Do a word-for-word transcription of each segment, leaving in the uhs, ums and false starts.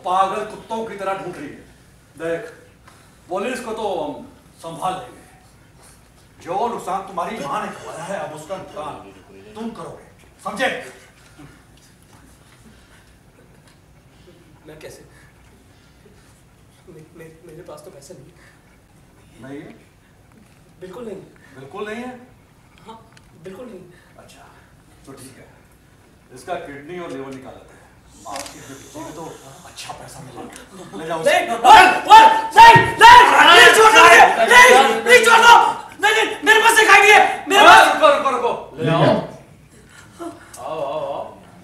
पागल कुत्तों की तरह ढूंढ रही है। देख, पुलिस को तो हम संभाल लेंगे। जो नुकसान तुम्हारी मां ने करवाया है, अब उसका नुकसान तुम करोगे, समझे? मैं कैसे? मे, मे, मेरे पास तो पैसे नहीं। नहीं है? बिल्कुल नहीं। बिल्कुल नहीं है? हाँ, बिल्कुल नहीं। अच्छा, तो ठीक है, इसका किडनी और लिवर निकाल लेते हैं। मार्केट में बेचेंगे तो अच्छा पैसा मिलेगा। ले जाओ। नहीं, नहीं, नहीं, नहीं, छोड़ दो, नहीं, नहीं छोड़ दो, नहीं, नहीं, मेरे पास एक आइडिया है, मेरे पास। रुको, रुको, रुको, ले आओ, आओ, आओ, आओ।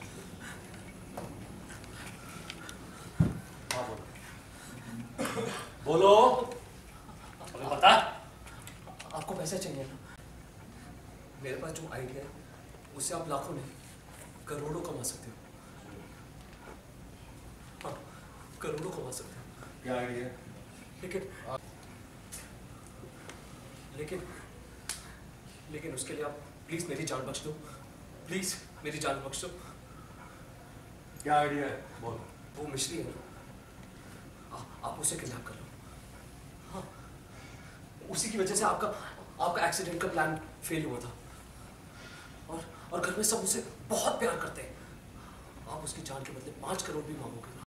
बोलो, हमें पता आपको पैसे चाहिए ना। मेरे पास जो आइडिया है उससे आप लाखों नहीं करोड़ों कमा सकते हो। हाँ, करोड़ों कमा सकते हो। क्या आइडिया? लेकिन लेकिन लेकिन उसके लिए आप प्लीज मेरी जान बख्श दो, प्लीज मेरी जान बख्श दो। क्या आइडिया है? बोल। वो मिश्री है ना, आ, आप उसे किडनैप कर लो। हाँ, उसी की वजह से आपका आपका एक्सीडेंट का प्लान फेल हुआ था। और और घर में सब उसे बहुत प्यार करते हैं। आप उसकी जान के बदले पांच करोड़ भी मांगोगे।